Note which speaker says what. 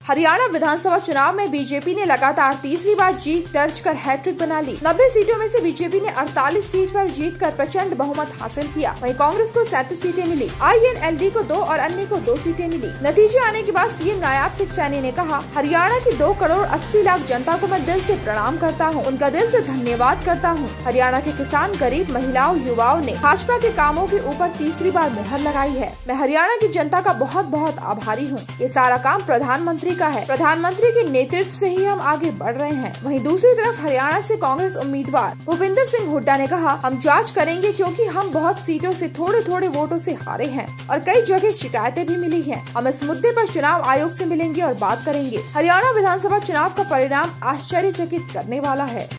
Speaker 1: हरियाणा विधानसभा चुनाव में बीजेपी ने लगातार तीसरी बार जीत दर्ज कर हैट्रिक बना ली। 90 सीटों में से बीजेपी ने 48 सीट पर जीतकर प्रचंड बहुमत हासिल किया। वहीं कांग्रेस को 37 सीटें मिली, INLD को 2 और अन्य को 2 सीटें मिली। नतीजे आने के बाद सीएम नायाब सिंह सैनी ने कहा, हरियाणा की 2 करोड़ 80 लाख जनता को मैं दिल से प्रणाम करता हूँ, उनका दिल से धन्यवाद करता हूँ। हरियाणा के किसान, गरीब, महिलाओं, युवाओं ने भाजपा के कामों के ऊपर तीसरी बार मुहर लगाई है। मैं हरियाणा की जनता का बहुत बहुत आभारी हूँ। ये सारा काम प्रधानमंत्री का है। प्रधानमंत्री के नेतृत्व से ही हम आगे बढ़ रहे हैं। वहीं दूसरी तरफ हरियाणा से कांग्रेस उम्मीदवार भूपिंदर सिंह हुड्डा ने कहा, हम जांच करेंगे क्योंकि हम बहुत सीटों से थोड़े थोड़े वोटों से हारे हैं और कई जगह शिकायतें भी मिली हैं। हम इस मुद्दे पर चुनाव आयोग से मिलेंगे और बात करेंगे। हरियाणा विधानसभा चुनाव का परिणाम आश्चर्यचकित करने वाला है।